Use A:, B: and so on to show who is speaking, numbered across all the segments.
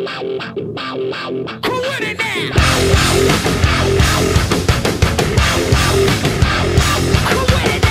A: Come with it now. Come with it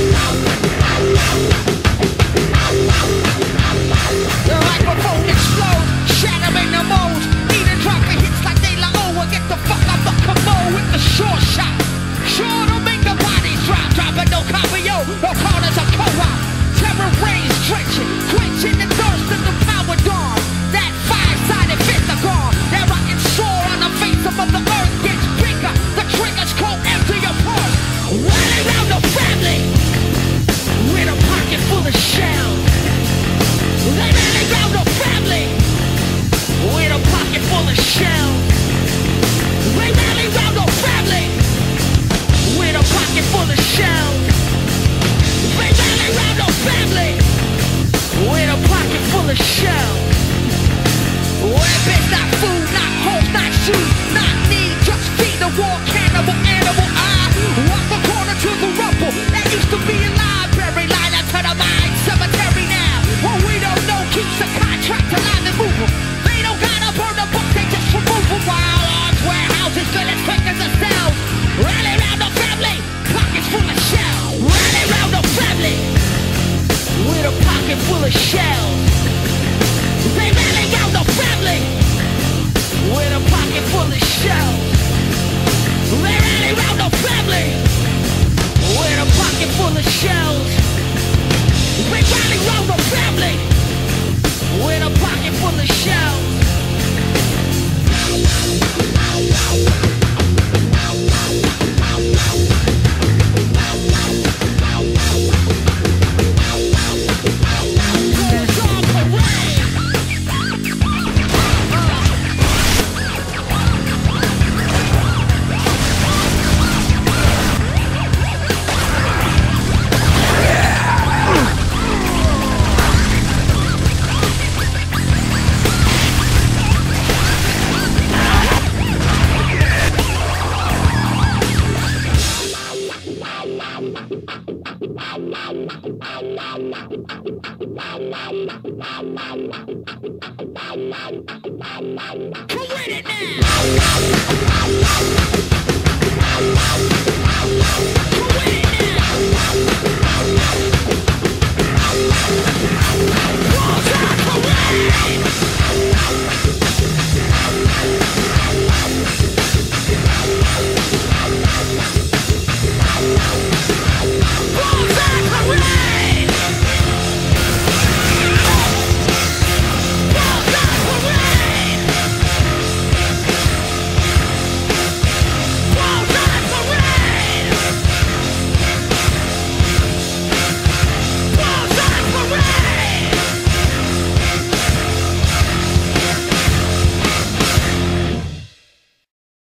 A: now. The microphone explodes, shattering the modes. Eating dropping hits like they la oh. Get the fuck out the commode with the short shot. Sure to make the bodies drop. Dropping no cardio, no corners or co-op. Terror rains drenching, quenching the thirst of the power dawn. That five-sided fist are gone. That rotten sore on the face of the earth gets bigger. The triggers cold empty your pulse. Rally round the family with a pocket full of shells. They rally round the family with a pocket full of shells. They rally round the family with a pocket full of shells. They rally round the family with a pocket full of shells. Weapons, not food, not homes, not shoes, not need, just feed the war cannibal animal. I walk the corner to the rubble that used to be a library, line up to the mine cemetery now. What we don't know keeps the contract alive and moving. They don't gotta burn the book, they just remove them. While arms, warehouses, good as quick as a cell. Rally round the family, pockets full of shells. Rally round the family with a pocket full of shells. They rally round the family with a pocket full of shells. They rally round the family with a pocket full of shells. They rally round the family with a pocket full of shells. Come with it now. Come with it now. Walls are parade.